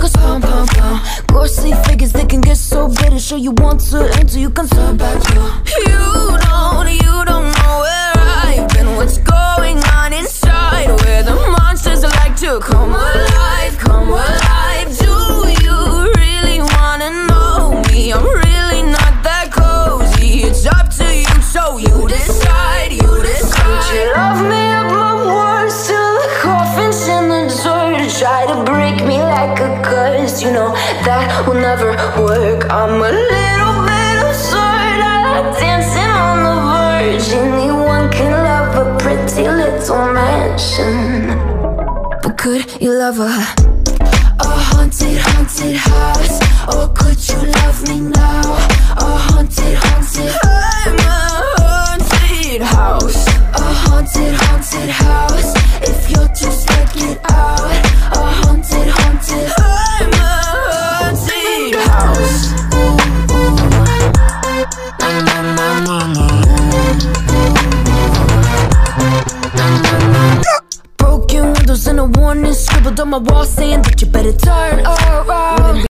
cause pum pum pum. Ghostly figures, they can get so bitter. Sure you want to enter, you can turn back to. You don't know where I've been. What's going on inside, where the monsters like to come alive, come alive. Do you really wanna know me? I'm really not that cozy. It's up to you, so you decide, you decide. Could you love me up my words till the coffin's in the dirt? Try to break me like a curse, you know that will never work. I'm a little bit absurd, I like dancing on the verge. Anyone can love a pretty little mansion, but could you love a haunted, haunted house? Or could you love me now? A haunted, haunted, I'm a haunted house. A haunted, haunted house. If you're too scared, get out. A haunted, haunted, I'm a haunted house. Broken windows and a warning scribbled on my wall saying that you better turn around.